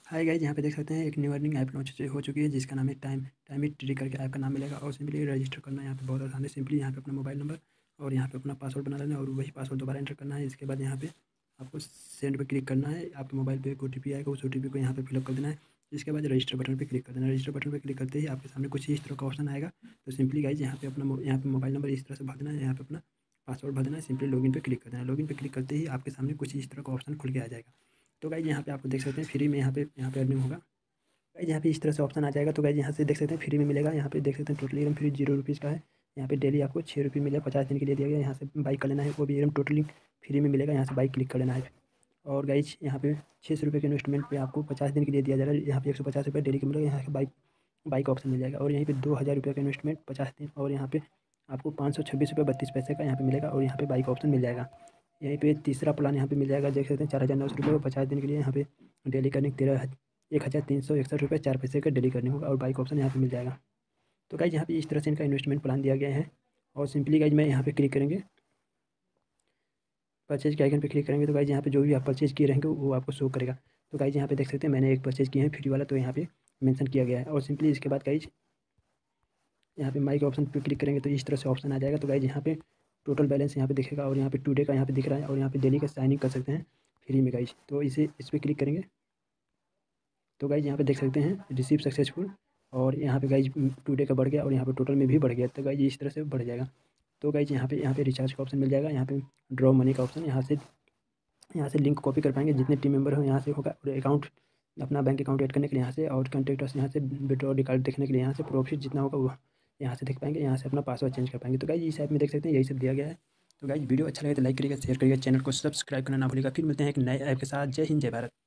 Hi guys, यहाँ पे देख सकते हैं एक न्यू अर्निंग ऐप लॉन्च हो चुकी है जिसका नाम है टाइम इट ट्री करके ऐप का नाम मिलेगा। और सिंपली रजिस्टर करना है यहाँ पे बहुत आसान है। सिंपली यहाँ पे अपना मोबाइल नंबर और यहाँ पे अपना पासवर्ड बना लेना है और वही पासवर्ड दोबारा एंटर करना है। इसके बाद यहाँ पे आपको सेंड पे क्लिक करना है। आपके मोबाइल पे एक OTP आएगा, उस OTP को यहाँ पे फिलअप कर देना है। इसके बाद रजिस्टर बटन पर क्लिक कर देना है। रजिस्टर बटन पर क्लिक करते ही आपके सामने कुछ इस तरह का ऑप्शन आएगा। तो सिंपली गाइस यहाँ पे अपना यहाँ पे मोबाइल नंबर इस तरह से भर देना है, यहाँ पे अपना पासवर्ड भर देना है। सिंपली लॉगिन पे क्लिक कर देना है। लॉगिन पे क्लिक करते ही आपके सामने कुछ इस तरह का ऑप्शन खुल के आ जाएगा। तो गाइस यहाँ पे आपको देख सकते हैं फ्री में यहाँ पे अर्निंग होगा। गाइस यहाँ पे इस तरह से ऑप्शन आ जाएगा। तो गाइस यहाँ से देख सकते हैं फ्री में मिलेगा। यहाँ पे देख सकते हैं टोटली एकदम फ्री 0 रुपीज़ का है। यहाँ पे डेली आपको 6 रुपये मिलेगा, 50 दिन के लिए दिया गया। यहाँ से बाइक कर लेना है, वो भी एकदम टोटली फ्री में मिलेगा। यहाँ से बाइक क्लिक कर लेना है। और गाइस यहाँ पे 600 रुपये के इन्वेस्टमेंट पे आपको 50 दिन के लिए दिया जा रहा है। यहाँ पे 150 रुपये डेली का मिलेगा। यहाँ से बाइक बाइक ऑप्शन मिल जाएगा। और यहीं पे 2000 रुपये का इन्वेस्टमेंट 50 दिन, और यहाँ पे आपको 526 रुपये 32 पैसे का यहाँ पे मिलेगा। और यहाँ पे बाइक ऑप्शन मिल जाएगा। यहीं पे तीसरा प्लान यहाँ पे मिल जाएगा, देख सकते हैं 4900 रुपये 50 दिन के लिए। यहाँ पे डेली करने 13,161 रुपये 4 पैसे का डेली करनी होगा। और बाइक ऑप्शन यहाँ पे मिल जाएगा। तो गाइज यहाँ पे इस तरह से इनका इन्वेस्टमेंट प्लान दिया गया है। और सिंपली गाइज मैं यहाँ पे क्लिक करेंगे, परचेज के आइकन पे क्लिक करेंगे तो गाइज यहाँ पे जो भी आप परचेज किए रहेंगे वो आपको शो करेगा। तो गाइज यहाँ पे देख सकते हैं मैंने एक परचेज किया है फ्री वाला, तो यहाँ पे मेंशन किया गया है। और सिंपली इसके बाद गाइज यहाँ पे माई के ऑप्शन पे क्लिक करेंगे तो इस तरह से ऑप्शन आ जाएगा। तो गाइज यहाँ पे टोटल बैलेंस यहाँ पे दिखेगा और यहाँ पे टुडे का यहाँ पे दिख रहा है। और यहाँ पे डेली का साइनिंग कर सकते हैं फ्री में गाइज। तो इस पर क्लिक करेंगे तो गाइज यहाँ पे देख सकते हैं रिसीव सक्सेसफुल। और यहाँ पे गाइज टुडे का बढ़ गया और यहाँ पे टोटल में भी बढ़ गया। तो गाइज इस तरह से बढ़ जाएगा। तो गाइज यहाँ पे रिचार्ज का ऑप्शन मिल जाएगा। यहाँ पे ड्रॉ मनी का ऑप्शन, यहाँ से लिंक कॉपी कर पाएंगे जितने टीम मेंबर हो यहाँ से होगा। और अकाउंट अपना बैंक अकाउंट ऐड करने के लिए यहाँ से, और कॉन्टैक्ट यहाँ से विड्रॉ रिकॉर्ड देखने के लिए यहाँ से, प्रॉफिट जितना होगा वो यहाँ से देख पाएंगे। यहाँ से अपना पासवर्ड चेंज कर पाएंगे। तो गाइज इस ऐप में देख सकते हैं यही सब दिया गया है। तो गाइज वीडियो अच्छा लगे तो लाइक करिएगा, शेयर करिएगा, चैनल को सब्सक्राइब करना ना भूलिएगा। फिर मिलते हैं एक नए ऐप के साथ। जय हिंद, जय भारत।